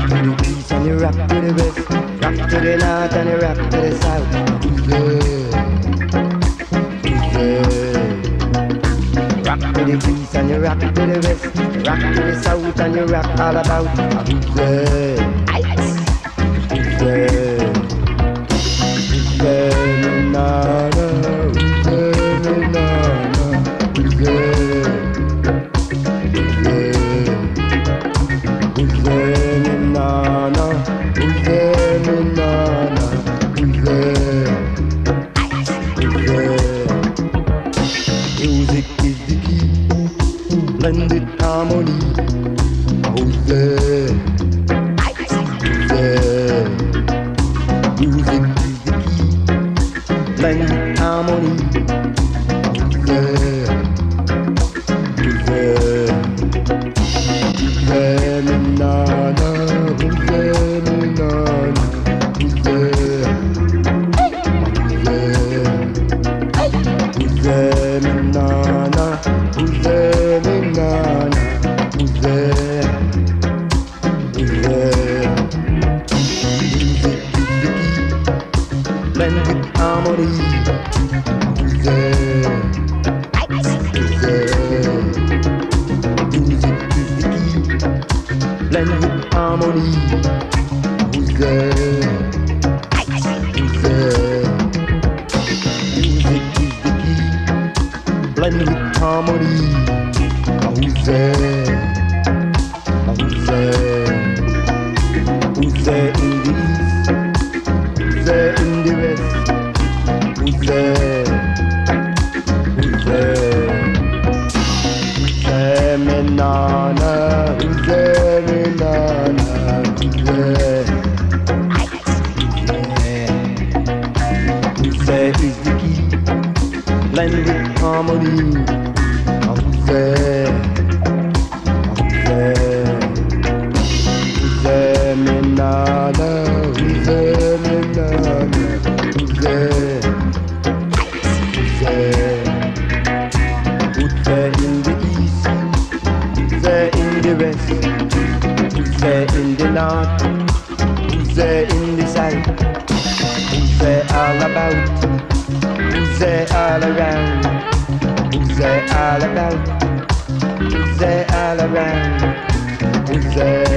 to the east and you rock to the west. Rock to the north and you rock to the south. Who's there? Rock to the east and you rock to the west. Rock to the south and you rock all about. Who's there? Who's there? Who's there? Na na. Who's there? Na na. Who's there? Who's there? Who's there? Na na. Who's there? Na na. Who's there? Who's there? Music is the key, blended harmony. Who's there? Who's there? Music is the key, blended harmony. Who's there? Who's there? Who's there? Na na. Who's there? Na na. Who's there? Who's there? Who's there? Na na. Who's there? Na na. Who's there? Who's there? Music is the key, blended harmony. Who's there? Who's there? Music is the key, blended harmony. Who's there? Who's there? Music is the key, blended harmony. Who's there? Who's there? Who's there in the east? Who's there in the west? Who's there? Who's there? Who's there, me nana? Who's there, me nana? Who's there? Who's there is the key, blended harmony. Who's there? Who's there? Who's there, me nana? Who's there, me nana? Who's there? Who's there? Who's there in the east? Who's there in the west? Who's there in the north? Who's there in the south? Who's there all about? Who's there all around? Who's there all about? Who's there all around? Who's there?